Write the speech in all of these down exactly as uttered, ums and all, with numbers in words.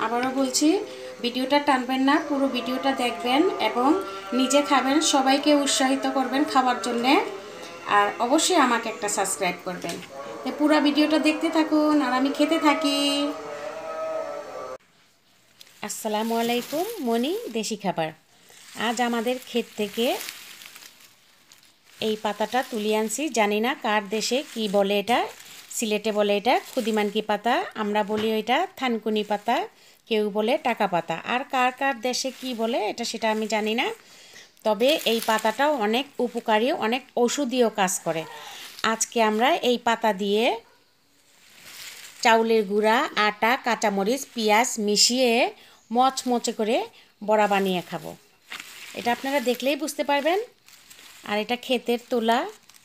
আবারও বলছি, ভিডিওটা টানবেন না, পুরো ভিডিওটা দেখবেন এবং নিজে খাবেন, সবাইকে উৎসাহিত করবেন খাওয়ার জন্যে। আর অবশ্যই আমাকে একটা সাবস্ক্রাইব করবেন। তো পুরো ভিডিওটা দেখতে থাকুন আর আমি খেতে থাকি। আসসালামু আলাইকুম, মনি দেশি খাবার। আজ আমাদের ক্ষেত থেকে এই পাতাটা তুলে আনছি। জানি না কার দেশে কি বলে, এটা সিলেটে বলে এটা খুদিমানকি পাতা, আমরা বলি এটা থানকুনি পাতা, কেউ বলে টাকা পাতা। আর কার কার দেশে কি বলে এটা সেটা আমি জানি না। তবে এই পাতাটাও অনেক উপকারী, অনেক ঔষধীয় কাজ করে। আজকে আমরা এই পাতা দিয়ে চাউলের গুঁড়া, আটা, কাঁচামরিচ, পেঁয়াজ মিশিয়ে মচমচে করে বড়া বানিয়ে খাবো। এটা আপনারা দেখলেই বুঝতে পারবেন। আর এটা ক্ষেতের তোলা।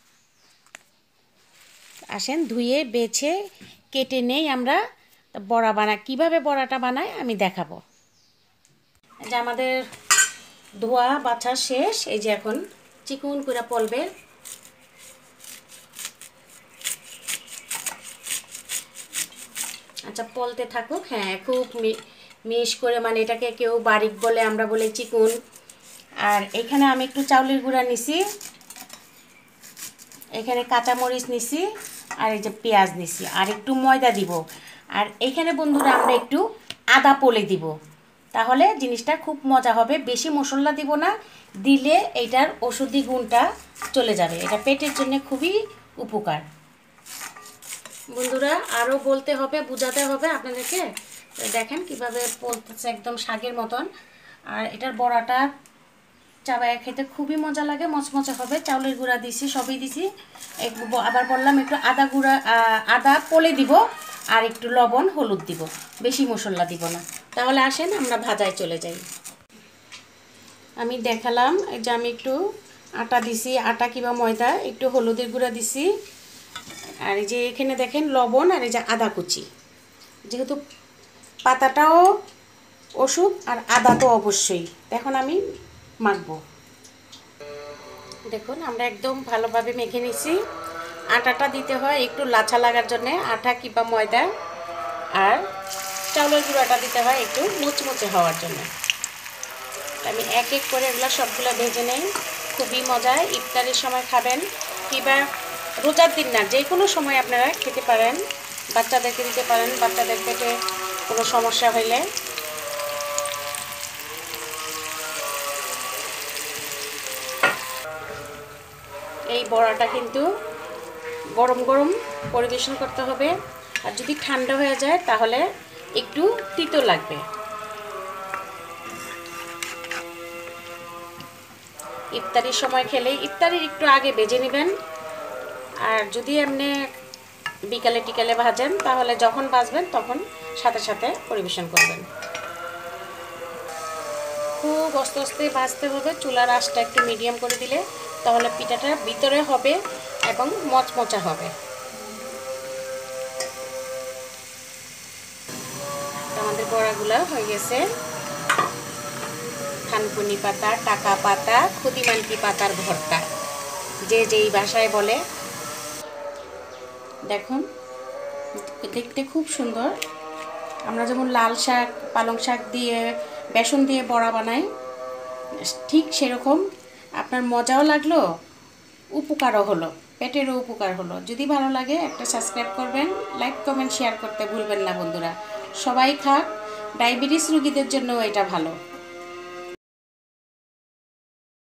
আসেন ধুয়ে বেছে কেটে নেই আমরা বড়া বানাই। কীভাবে বড়াটা বানাই আমি দেখাবো। যে আমাদের ধোয়া বাছা শেষ, এই যে এখন চিকুন করে পলবে। আচ্ছা পলতে থাকুক। হ্যাঁ, খুব মিশ করে, মানে এটাকে কেউ বারিক বলে, আমরা বলি চিকুন। আর এখানে আমি একটু চাউলের গুঁড়া নিছি, এখানে কাঁচামরিচ নিছি, আর এই যে পেঁয়াজ নিছি, আর একটু ময়দা দিব। আর এইখানে বন্ধুরা আমরা একটু আদা পলে দিব, তাহলে জিনিসটা খুব মজা হবে। বেশি মশলা দিব না, দিলে এইটার ওষুধি গুণটা চলে যাবে। এটা পেটের জন্য খুবই উপকার বন্ধুরা। আরও বলতে হবে, বোঝাতে হবে আপনাদেরকে। দেখেন কিভাবে পলতেছে, একদম শাকের মতন। আর এটার বড়াটা চাবায় খেতে খুবই মজা লাগে, মচমচে হবে। চাউলের গুঁড়া দিছি, সবই দিছি। আবার বললাম একটু আদা গুঁড়া, আদা পলে দিব, আর একটু লবণ হলুদ দিব, বেশি মশলা দিব না। তাহলে আসেন আমরা ভাজায় চলে যাই। আমি দেখালাম যে আমি একটু আটা দিছি, আটা কিংবা ময়দা, একটু হলুদের গুঁড়া দিছি, আর এই যে এখানে দেখেন লবণ, আর এই যে আদা কুচি। যেহেতু পাতাটাও ওষুধ আর আদা তো অবশ্যই। এখন আমি মাখবো। দেখুন আমরা একদম ভালোভাবে মেখে নিছি। আটাটা দিতে হয় একটু লাচা লাগার জন্যে, আটা কিংবা ময়দা। আর চাউলের গুঁড়াটা দিতে হয় একটু মুচমুচে হওয়ার জন্য। আমি এক এক করে এগুলো সবগুলো ভেজে নেই। খুবই মজা, ইফতারের সময় খাবেন কিংবা রোজার দিন না, যে কোনো সময় আপনারা খেতে পারেন। বাচ্চাদেরকে দিতে পারেন, বাচ্চাদের পেটে কোনো সমস্যা হইলে। এই বড়াটা কিন্তু গরম গরম পরিবেশন করতে হবে। আর যদি ঠান্ডা হয়ে যায় তাহলে একটু তিতো লাগবে। ইফতারির সময় খেলে ইফতারির একটু আগে ভেজে নেবেন। আর যদি এমনি বিকালে টিকালে ভাজেন, তাহলে যখন ভাজবেন তখন সাথে সাথে পরিবেশন করবেন। খুব আস্তে আস্তে ভাজতে হবে, চুলার আঁচটা একটু মিডিয়াম করে দিলে তাহলে পিঠাটা ভিতরে হবে এবং মচমচা হবে। আমাদের বড়াগুলো হয়ে গেছে। থানকুনি পাতা, টাকা পাতা, খুদিমানকি পাতার ভর্তা, যে যেই ভাষায় বলে। দেখুন দেখতে খুব সুন্দর। আমরা যেমন লাল শাক, পালং শাক দিয়ে, বেসন দিয়ে বড়া বানাই, ঠিক সেরকম। আপনার মজাও লাগলো, উপকারও হলো, পেটেরও উপকার হলো। যদি ভালো লাগে একটা সাবস্ক্রাইব করবেন, লাইক কমেন্ট শেয়ার করতে ভুলবেন না বন্ধুরা। সবাই খাক, ডায়াবেটিস রোগীদের জন্য এটা ভালো।